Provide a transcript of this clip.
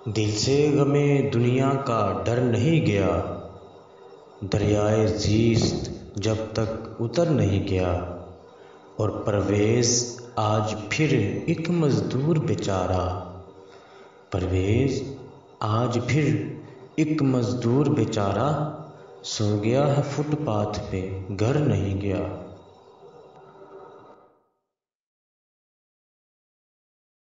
दिल से गमे दुनिया का डर नहीं गया, दरियाए ज़ीस्त जब तक उतर नहीं गया। और परवेज़ आज फिर एक मज़दूर बेचारा, परवेज़ आज फिर एक मज़दूर बेचारा, सो गया है फुटपाथ पे घर नहीं गया।